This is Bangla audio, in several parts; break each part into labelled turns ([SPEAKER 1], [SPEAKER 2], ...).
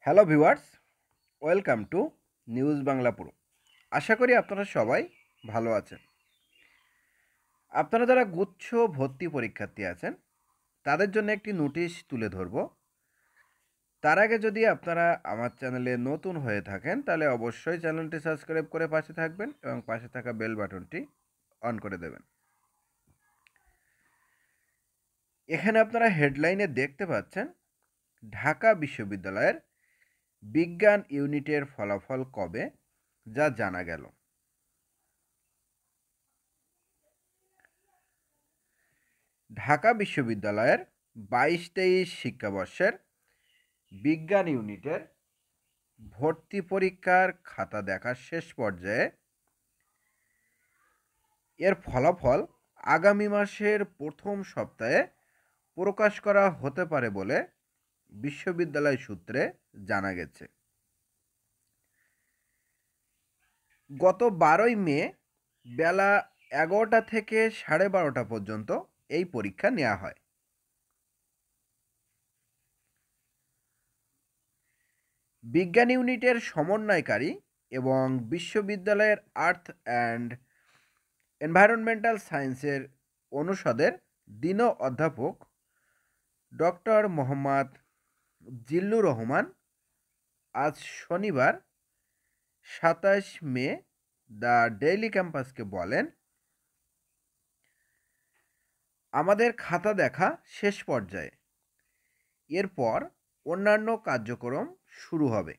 [SPEAKER 1] Hello viewers, welcome to news Bangla পুরো। আশা করি আপনারা সবাই ভালো আছেন। আপনারা যারা গুচ্ছ ভর্তি পরীক্ষার্থী আছেন তাদের জন্য একটি নোটিশ তুলে ধরব। তার আগে যদি আপনারা আমার চ্যানেলে নতুন হয়ে থাকেন তাহলে অবশ্যই চ্যানেলটি সাবস্ক্রাইব করে পাশে থাকবেন এবং পাশে থাকা বেল বাটনটি অন করে দেবেন। এখানে আপনারা হেডলাইনে দেখতে পাচ্ছেন ঢাকা বিশ্ববিদ্যালয়ের বিজ্ঞান ইউনিটের ফলাফল কবে, যা জানা গেল। ঢাকা বিশ্ববিদ্যালয়ের 22-23 শিক্ষাবর্ষের বিজ্ঞান ইউনিটের ভর্তি পরীক্ষার খাতা দেখার শেষ পর্যায়ে এর ফলাফল আগামী মাসের প্রথম সপ্তাহে প্রকাশ করা হতে পারে বলে বিশ্ববিদ্যালয় সূত্রে জানা গেছে। গত 12ই মে বেলা 11টা থেকে 12:30 পর্যন্ত এই পরীক্ষা নেওয়া হয়। বিজ্ঞান ইউনিটের সমন্বয়কারী এবং বিশ্ববিদ্যালয়ের আর্থ অ্যান্ড এনভায়রনমেন্টাল সায়েন্সের অনুষদের দিন অধ্যাপক ডক্টর মোহাম্মদ জিল্লুর রহমান আজ শনিবার 27 মে দ্য ডেইলি ক্যাম্পাসকে বলেন, আমাদের খাতা দেখা শেষ পর্যায়ে, এরপর অন্যান্য কার্যক্রম শুরু হবে।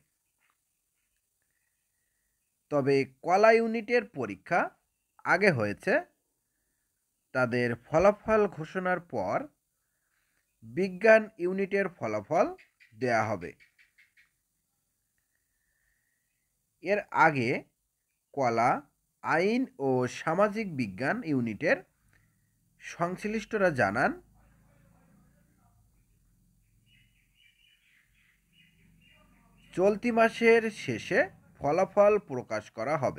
[SPEAKER 1] তবে কলা ইউনিটের পরীক্ষা আগে হয়েছে, তাদের ফলাফল ঘোষণার পর বিজ্ঞান ইউনিটের ফলাফল দেয়া হবে। এর আগে কলা, আইন ও সামাজিক বিজ্ঞান ইউনিটের সংশ্লিষ্টরা জানান, চলতি মাসের শেষে ফলাফল প্রকাশ করা হবে।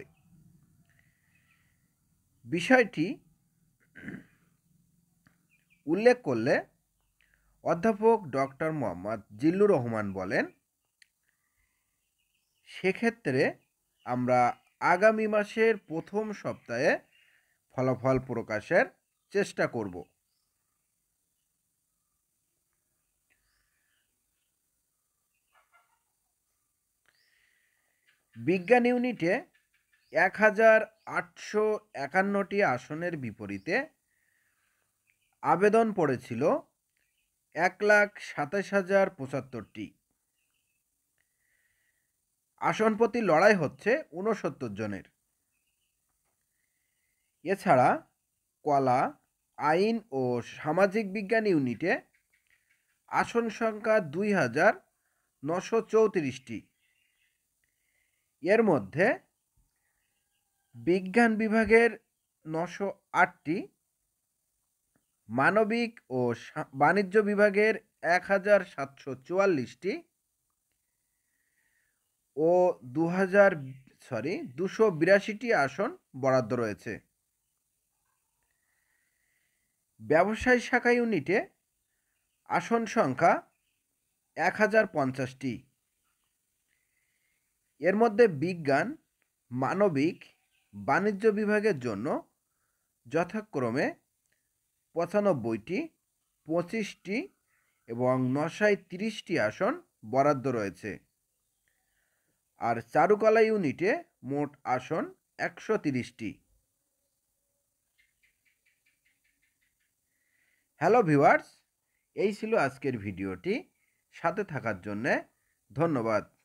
[SPEAKER 1] বিষয়টি উল্লেখ করলে অধ্যাপক ডক্টর মোহাম্মদ জিল্লুর রহমান বলেন, সেক্ষেত্রে আমরা আগামী মাসের প্রথম সপ্তাহে ফলাফল প্রকাশের চেষ্টা করব। বিজ্ঞান ইউনিটে 1851টি আসনের বিপরীতে আবেদন পড়েছিল 1,27,075টি। আসন প্রতি লড়াই হচ্ছে 69 জনের। এছাড়া কলা, আইন ও সামাজিক বিজ্ঞান ইউনিটে আসন সংখ্যা 2,934টি। এর মধ্যে বিজ্ঞান বিভাগের 908টি, মানবিক ও বাণিজ্য বিভাগের 1,744টি ও 282টি আসন বরাদ্দ রয়েছে। ব্যবসায় শাখা ইউনিটে আসন সংখ্যা 1,050টি। এর মধ্যে বিজ্ঞান, মানবিক, বাণিজ্য বিভাগের জন্য যথাক্রমে 95টি, 25টি এবং 930টি আসন বরাদ্দ রয়েছে। আর চারুকলা ইউনিটে মোট আসন 130টি। হ্যালো ভিউয়ার্স, এই ছিল আজকের ভিডিওটি। সাথে থাকার জন্যে ধন্যবাদ।